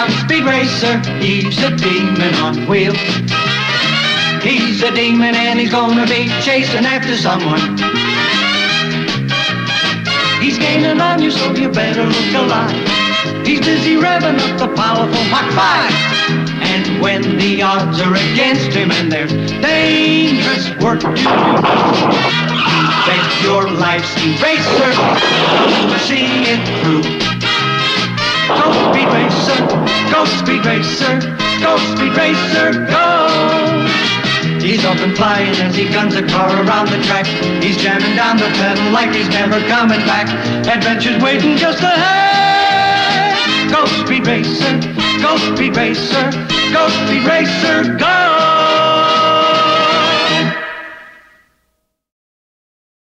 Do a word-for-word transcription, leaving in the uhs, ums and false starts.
Ghost Speed Racer, he's a demon on wheels. He's a demon and he's gonna be chasing after someone. He's gaining on you, so you better look alive. He's busy revving up the powerful Mach five. And when the odds are against him and there's dangerous work to do, bet your life, Speed Racer, to see it through. Go Speed Racer, go Speed Racer, go Speed Racer, go! He's up and flying as he guns a car around the track. He's jamming down the pedal like he's never coming back. Adventure's waiting just ahead. Go Speed Racer, go Speed Racer, go Speed Racer, go!